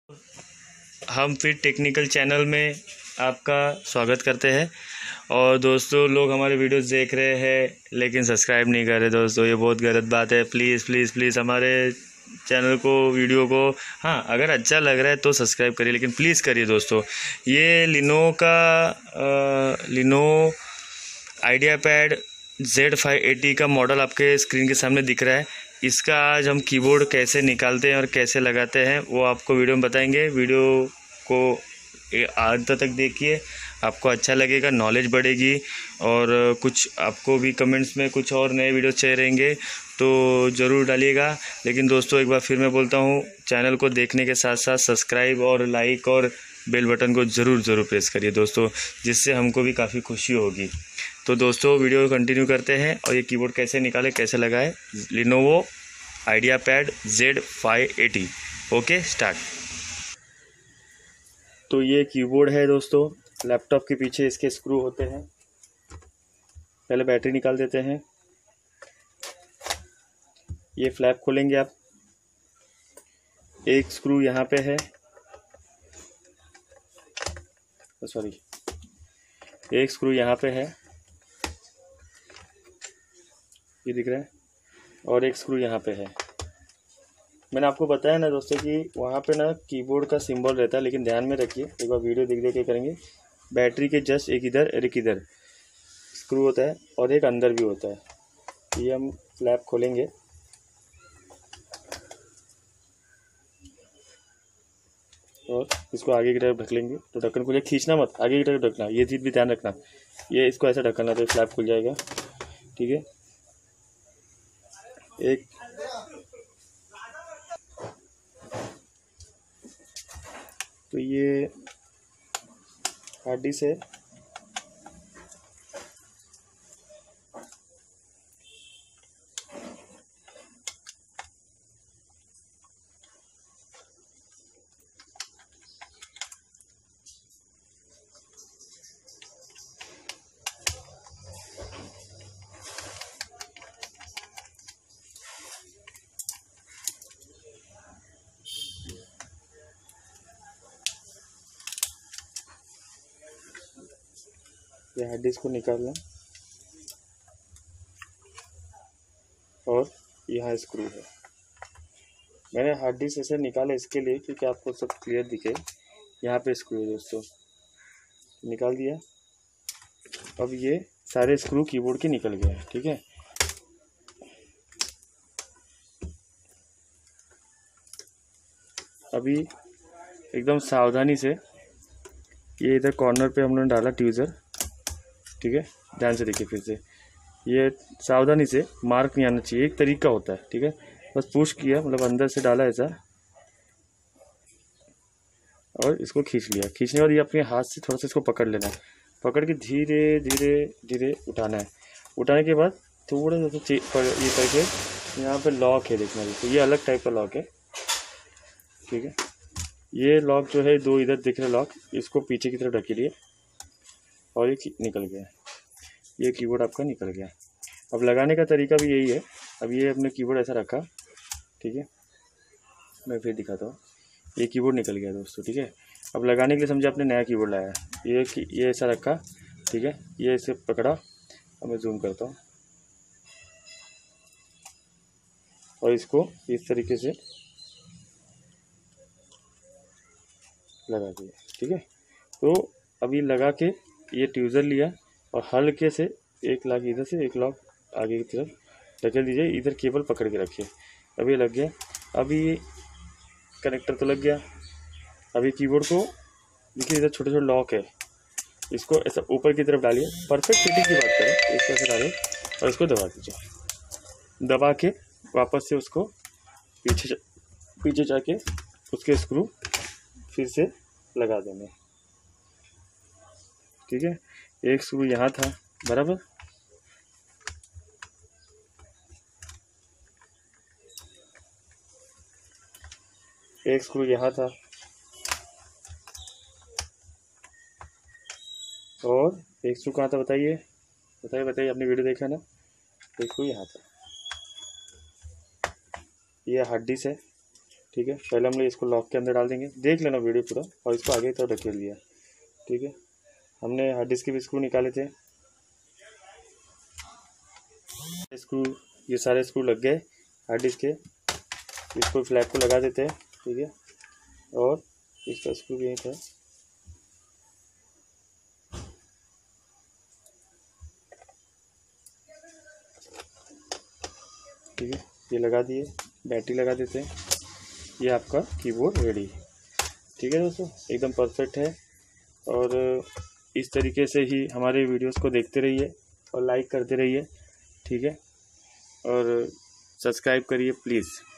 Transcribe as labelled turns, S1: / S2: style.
S1: हम फिर technical channel में आपका स्वागत करते हैं। और दोस्तों, लोग हमारे वीडियोस देख रहे हैं लेकिन सब्सक्राइब नहीं कर रहे। दोस्तों, ये बहुत गलत बात है। प्लीज़ प्लीज़ प्लीज़ हमारे चैनल को, वीडियो को, हाँ, अगर अच्छा लग रहा है तो सब्सक्राइब करिए, लेकिन प्लीज़ करिए दोस्तों। ये लिनो आइडियापैड Z580 का मॉडल आपके स्क्रीन के सामने दिख रहा है। इसका आज हम कीबोर्ड कैसे निकालते हैं और कैसे लगाते हैं वो आपको वीडियो में बताएंगे। वीडियो को अंत तक देखिए, आपको अच्छा लगेगा, नॉलेज बढ़ेगी। और कुछ आपको भी कमेंट्स में कुछ और नए वीडियो चाहिए रहेंगे तो ज़रूर डालिएगा। लेकिन दोस्तों, एक बार फिर मैं बोलता हूँ, चैनल को देखने के साथ साथ सब्सक्राइब और लाइक और बेल बटन को ज़रूर प्रेस करिए दोस्तों, जिससे हमको भी काफ़ी खुशी होगी। तो दोस्तों, वीडियो कंटिन्यू करते हैं और ये कीबोर्ड कैसे निकाले, कैसे लगाए। Lenovo IdeaPad Z580। Okay, start. तो ये कीबोर्ड है दोस्तों। लैपटॉप के पीछे इसके स्क्रू होते हैं। पहले बैटरी निकाल देते हैं। ये फ्लैप खोलेंगे आप। एक स्क्रू यहाँ पे है, सॉरी, एक स्क्रू यहाँ पे है, ये दिख रहा है, और एक स्क्रू यहाँ पे है। मैंने आपको बताया ना दोस्तों कि वहाँ पे ना कीबोर्ड का सिंबल रहता है, लेकिन ध्यान में रखिए, एक बार वीडियो देख के करेंगे। बैटरी के जस्ट एक इधर और एक इधर स्क्रू होता है और एक अंदर भी होता है। ये हम फ्लैप खोलेंगे और इसको आगे की तरफ ढक लेंगे। तो ढक्कन खुले, खींचना मत, आगे की तरफ ढकना, ये चीज़ भी ध्यान रखना। ये इसको ऐसा ढकना तो फ्लैप खुल जाएगा, ठीक है। एक तो ये हार्ड डिस्क है। ये हार्ड डिस्क को निकालना और यहाँ स्क्रू है। मैंने हार्ड डिस्क ऐसे निकाला इसके लिए क्योंकि आपको सब क्लियर दिखे। यहाँ पे स्क्रू है दोस्तों, निकाल दिया। अब ये सारे स्क्रू कीबोर्ड के निकल गए हैं, ठीक है। अभी एकदम सावधानी से ये इधर कॉर्नर पे हम लोगों ने डाला ट्यूज़र, ठीक है। ध्यान से देखिए फिर से, ये सावधानी से, मार्क नहीं आना चाहिए, एक तरीका होता है, ठीक है। बस पुश किया, मतलब अंदर से डाला ऐसा और इसको खींच लिया। खींचने के बाद ये अपने हाथ से थोड़ा सा इसको पकड़ लेना है। पकड़ के धीरे धीरे धीरे उठाना है। उठाने के बाद थोड़ा सा ये करके, यहाँ पे लॉक है, देखना देखो, ये अलग टाइप का लॉक है, ठीक है। ये लॉक जो है, दो इधर दिख रहे लॉक, इसको पीछे की तरफ ढके लिए और ये निकल गया। ये कीबोर्ड आपका निकल गया। अब लगाने का तरीका भी यही है। अब ये अपने कीबोर्ड ऐसा रखा, ठीक है, मैं फिर दिखाता हूँ। ये कीबोर्ड निकल गया दोस्तों, ठीक है। अब लगाने के लिए समझे आपने नया कीबोर्ड लाया है। ये ऐसा रखा, ठीक है। ये इसे पकड़ा, अब मैं जूम करता हूँ और इसको इस तरीके से लगा दिया, ठीक है। तो अभी लगा के ये ट्यूज़र लिया और हल्के से एक लॉक इधर से, एक लॉक आगे की तरफ ढकेल दीजिए। इधर केबल पकड़ के रखिए। अभी लग गया। अभी कनेक्टर तो लग गया। अभी कीबोर्ड को देखिए, इधर छोटे छोटे लॉक है, इसको ऐसा ऊपर की तरफ डालिए। परफेक्ट फिटिंग की बात करें, इसको ऐसे डालिए और इसको दबा दीजिए। दबा के वापस से उसको पीछे जाके उसके स्क्रू फिर से लगा देंगे, ठीक है। एक स्क्रू यहाँ था बराबर, एक स्क्रू यहाँ था और एक स्क्रू कहाँ था, बताइए बताइए बताइए, आपने वीडियो देखा ना। एक स्क्रू यहाँ था। ये हार्ड डिस्क है, ठीक है, पहले हम लोग इसको लॉक के अंदर डाल देंगे, देख लेना वीडियो पूरा, और इसको आगे की तरफ ढकेल दिया। ठीक है, हमने हार्ड डिस्क के भी स्क्रू निकाले थे, स्क्रू, ये सारे स्क्रू लग गए हार्ड डिस्क के। इसको फ्लैप को लगा देते हैं। ठीक है, और इसका स्क्रू भी यहीं था। ठीक है, ये लगा दिए, बैटरी लगा देते हैं, ये आपका कीबोर्ड रेडी है। ठीक है दोस्तों, एकदम परफेक्ट है। और इस तरीके से ही हमारे वीडियोस को देखते रहिए और लाइक करते रहिए। ठीक है, और सब्सक्राइब करिए प्लीज़।